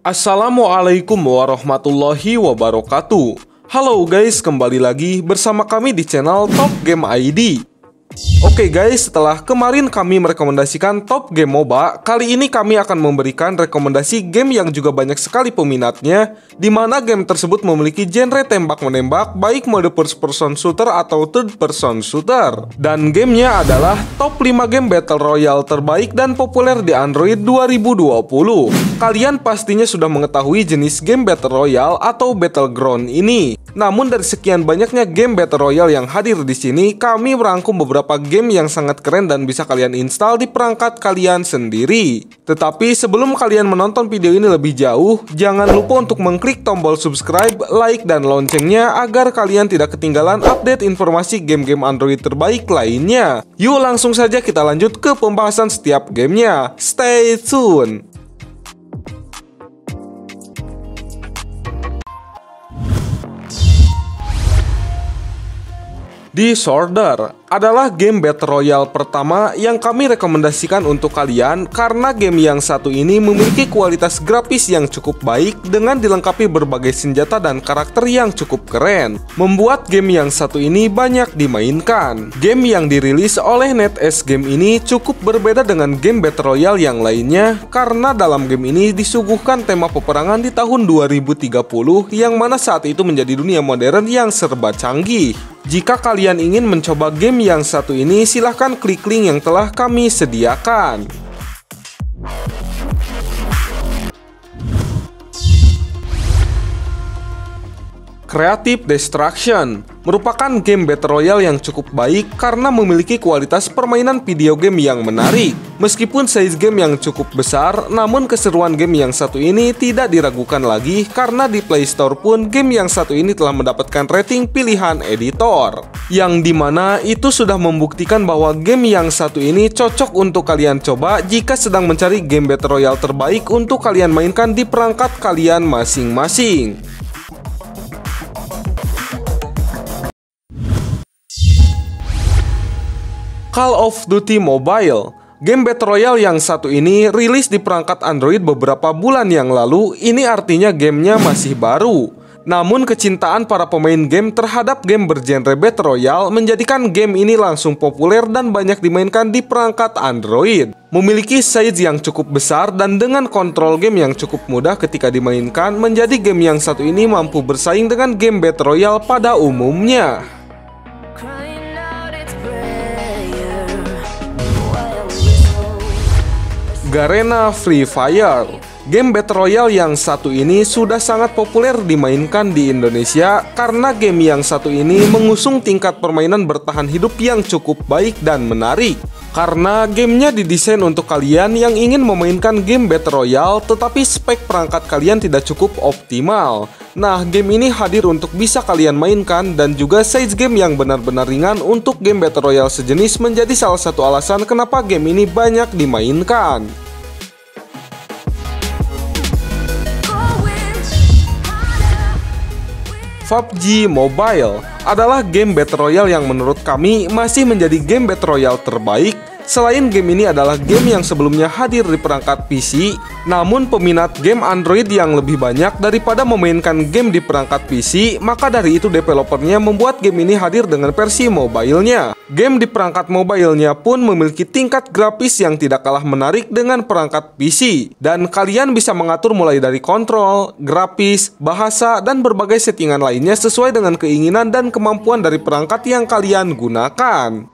Assalamualaikum warahmatullahi wabarakatuh. Halo guys, kembali lagi bersama kami di channel Top Game ID. Oke guys, setelah kemarin kami merekomendasikan top game MOBA, kali ini kami akan memberikan rekomendasi game yang juga banyak sekali peminatnya, di mana game tersebut memiliki genre tembak-menembak, baik mode first person shooter atau third person shooter. Dan gamenya adalah top 5 game Battle Royale terbaik dan populer di Android 2020. Kalian pastinya sudah mengetahui jenis game Battle Royale atau Battleground ini. Namun dari sekian banyaknya game Battle Royale yang hadir di sini, kami merangkum beberapa game yang sangat keren dan bisa kalian install di perangkat kalian sendiri. Tetapi sebelum kalian menonton video ini lebih jauh, jangan lupa untuk mengklik tombol subscribe, like, dan loncengnya agar kalian tidak ketinggalan update informasi game-game Android terbaik lainnya. Yuk langsung saja kita lanjut ke pembahasan setiap gamenya. Stay tune! Disorder adalah game Battle Royale pertama yang kami rekomendasikan untuk kalian karena game yang satu ini memiliki kualitas grafis yang cukup baik dengan dilengkapi berbagai senjata dan karakter yang cukup keren, membuat game yang satu ini banyak dimainkan. Game yang dirilis oleh NetEase Game ini cukup berbeda dengan game Battle Royale yang lainnya karena dalam game ini disuguhkan tema peperangan di tahun 2030 yang mana saat itu menjadi dunia modern yang serba canggih. Jika kalian ingin mencoba game yang satu ini, silahkan klik link yang telah kami sediakan. Creative Destruction merupakan game Battle Royale yang cukup baik karena memiliki kualitas permainan video game yang menarik. Meskipun size game yang cukup besar, namun keseruan game yang satu ini tidak diragukan lagi karena di Play Store pun game yang satu ini telah mendapatkan rating pilihan editor. Yang dimana itu sudah membuktikan bahwa game yang satu ini cocok untuk kalian coba jika sedang mencari game Battle Royale terbaik untuk kalian mainkan di perangkat kalian masing-masing. Call of Duty Mobile, game Battle Royale yang satu ini rilis di perangkat Android beberapa bulan yang lalu. Ini artinya gamenya masih baru. Namun kecintaan para pemain game terhadap game bergenre Battle Royale menjadikan game ini langsung populer dan banyak dimainkan di perangkat Android. Memiliki size yang cukup besar dan dengan kontrol game yang cukup mudah ketika dimainkan, menjadi game yang satu ini mampu bersaing dengan game Battle Royale pada umumnya. Garena Free Fire, game Battle Royale yang satu ini sudah sangat populer dimainkan di Indonesia karena game yang satu ini mengusung tingkat permainan bertahan hidup yang cukup baik dan menarik. Karena gamenya didesain untuk kalian yang ingin memainkan game Battle Royale tetapi spek perangkat kalian tidak cukup optimal. Nah, game ini hadir untuk bisa kalian mainkan dan juga size game yang benar-benar ringan untuk game Battle Royale sejenis menjadi salah satu alasan kenapa game ini banyak dimainkan. PUBG Mobile adalah game Battle Royale yang menurut kami masih menjadi game Battle Royale terbaik. Selain game ini adalah game yang sebelumnya hadir di perangkat PC, namun peminat game Android yang lebih banyak daripada memainkan game di perangkat PC, maka dari itu developernya membuat game ini hadir dengan versi mobile-nya. Game di perangkat mobile-nya pun memiliki tingkat grafis yang tidak kalah menarik dengan perangkat PC, dan kalian bisa mengatur mulai dari kontrol, grafis, bahasa, dan berbagai settingan lainnya sesuai dengan keinginan dan kemampuan dari perangkat yang kalian gunakan.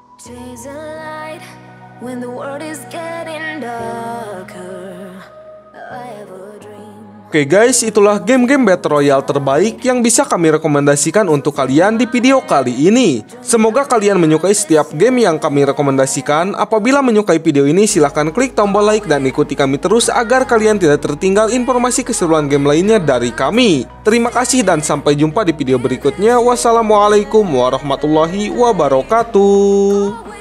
When the world is getting darker, I have a dream. Oke guys, itulah game-game Battle Royale terbaik yang bisa kami rekomendasikan untuk kalian di video kali ini. Semoga kalian menyukai setiap game yang kami rekomendasikan. Apabila menyukai video ini, silahkan klik tombol like dan ikuti kami terus agar kalian tidak tertinggal informasi keseruan game lainnya dari kami. Terima kasih dan sampai jumpa di video berikutnya. Wassalamualaikum warahmatullahi wabarakatuh.